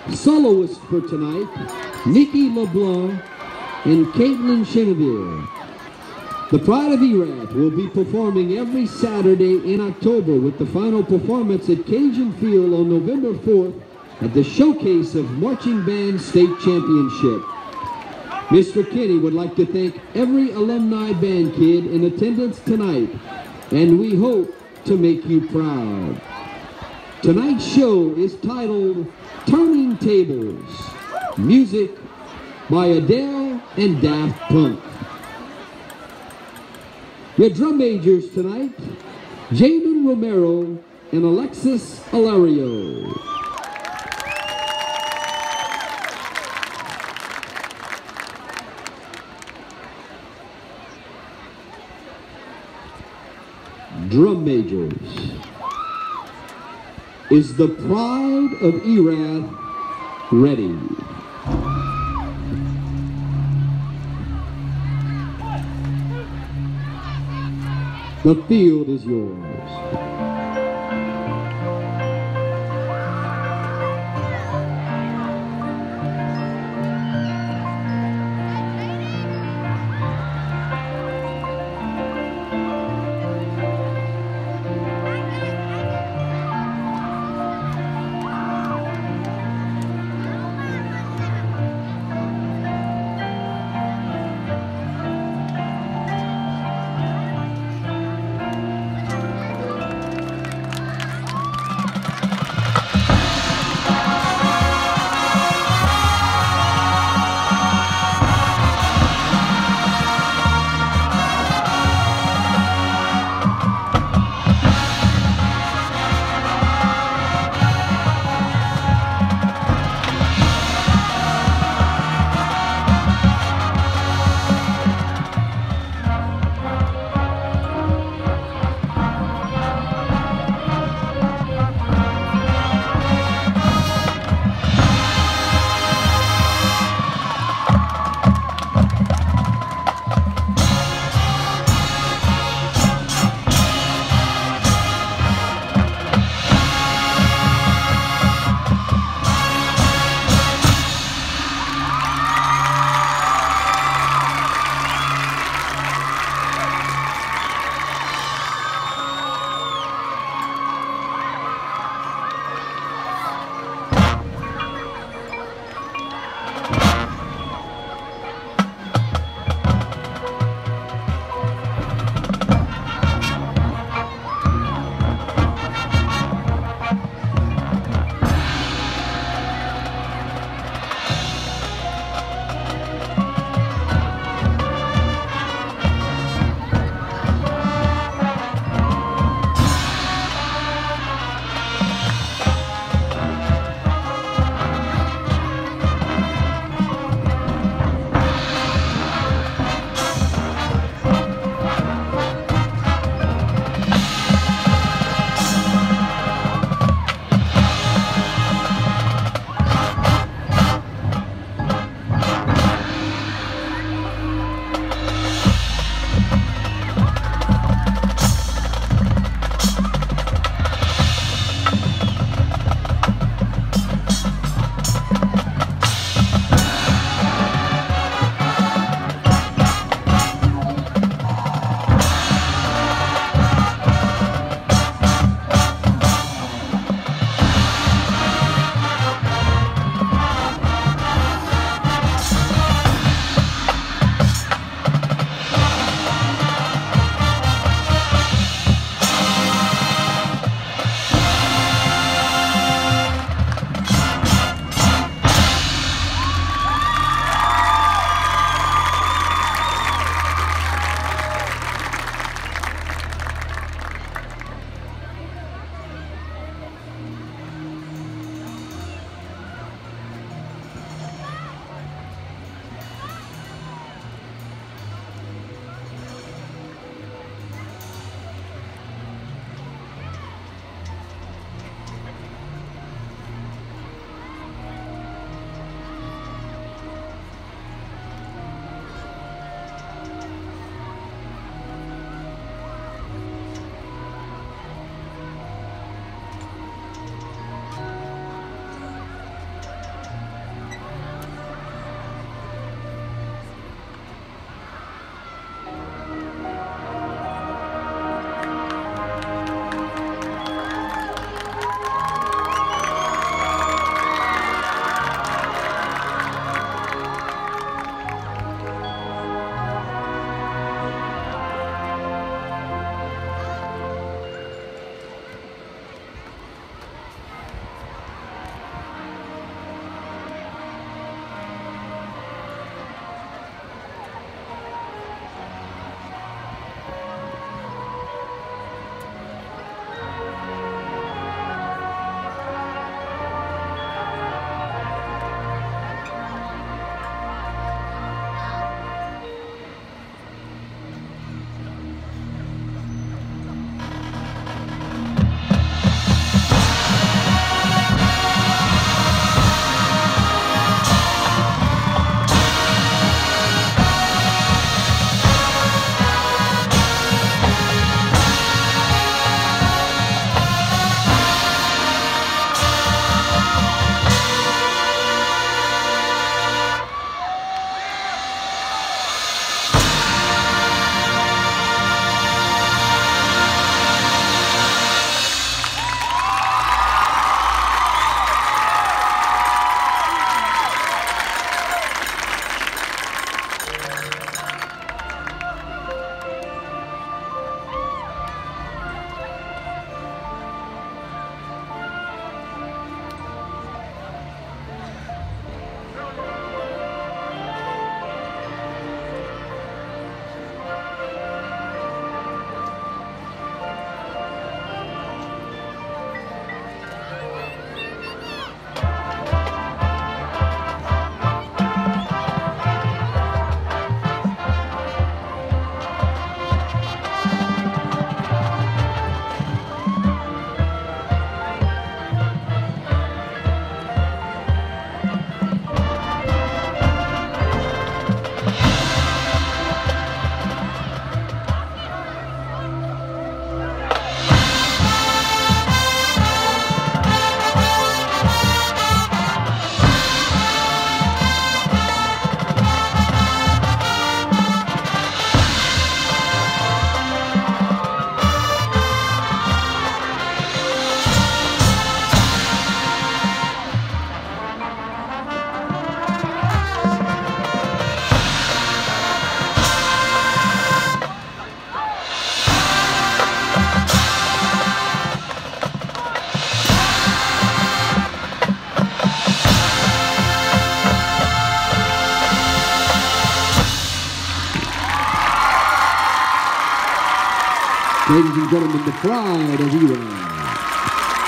Soloists for tonight, Nikki LeBlanc and Caitlin Cheneville. The Pride of Erath will be performing every Saturday in October with the final performance at Cajun Field on November 4th at the Showcase of Marching Band State Championship. Mr. Kenny would like to thank every alumni band kid in attendance tonight, and we hope to make you proud. Tonight's show is titled Turning Tables, music by Adele and Daft Punk. Your drum majors tonight, Jaden Romero and Alexis Alario. Drum majors. Is the Pride of Erath ready? The field is yours. Ladies and gentlemen, the pride of Erath.